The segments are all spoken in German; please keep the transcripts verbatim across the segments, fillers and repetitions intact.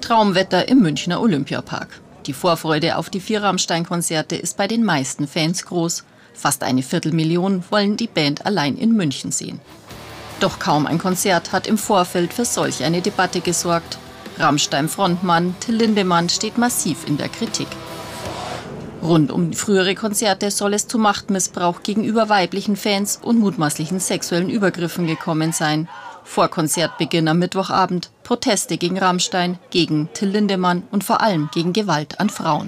Traumwetter im Münchner Olympiapark. Die Vorfreude auf die vier Rammstein-Konzerte ist bei den meisten Fans groß. Fast eine Viertelmillion wollen die Band allein in München sehen. Doch kaum ein Konzert hat im Vorfeld für solch eine Debatte gesorgt. Rammstein-Frontmann Till Lindemann steht massiv in der Kritik. Rund um frühere Konzerte soll es zu Machtmissbrauch gegenüber weiblichen Fans und mutmaßlichen sexuellen Übergriffen gekommen sein. Vor Konzertbeginn am Mittwochabend Proteste gegen Rammstein, gegen Till Lindemann und vor allem gegen Gewalt an Frauen.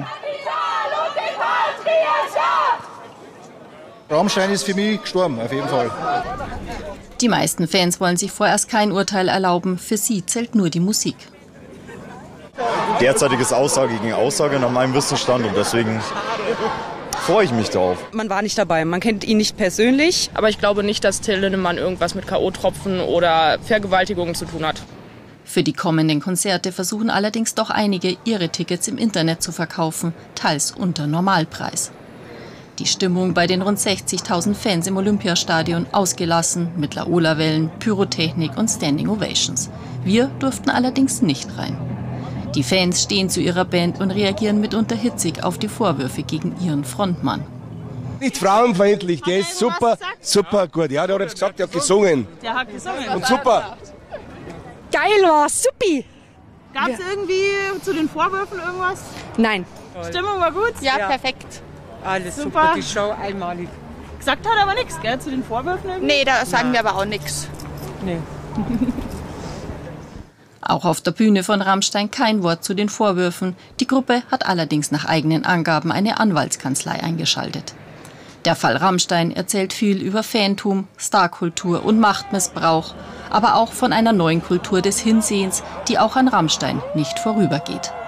Rammstein ist für mich gestorben, auf jeden Fall. Die meisten Fans wollen sich vorerst kein Urteil erlauben. Für sie zählt nur die Musik. Derzeitiges Aussage gegen Aussage nach meinem Wissensstand und deswegen freue ich mich darauf. Man war nicht dabei, man kennt ihn nicht persönlich. Aber ich glaube nicht, dass Till Lindemann irgendwas mit K O-Tropfen oder Vergewaltigungen zu tun hat. Für die kommenden Konzerte versuchen allerdings doch einige, ihre Tickets im Internet zu verkaufen, teils unter Normalpreis. Die Stimmung bei den rund sechzigtausend Fans im Olympiastadion ausgelassen, mit Laola-Wellen, Pyrotechnik und Standing Ovations. Wir durften allerdings nicht rein. Die Fans stehen zu ihrer Band und reagieren mitunter hitzig auf die Vorwürfe gegen ihren Frontmann. Nicht frauenfeindlich, der ist super, super gut. Ja, der hat jetzt gesagt, der hat gesungen. Der hat gesungen. Und super. Geil war, supi. Gab es irgendwie zu den Vorwürfen irgendwas? Nein. Stimmung war gut? Ja, ja. Perfekt. Alles super. super, die Show einmalig. Gesagt hat aber nichts, gell, zu den Vorwürfen irgendwie? Nee, da sagen wir aber auch nichts. Nee. Auch auf der Bühne von Rammstein kein Wort zu den Vorwürfen. Die Gruppe hat allerdings nach eigenen Angaben eine Anwaltskanzlei eingeschaltet. Der Fall Rammstein erzählt viel über Fantum, Starkultur und Machtmissbrauch, aber auch von einer neuen Kultur des Hinsehens, die auch an Rammstein nicht vorübergeht.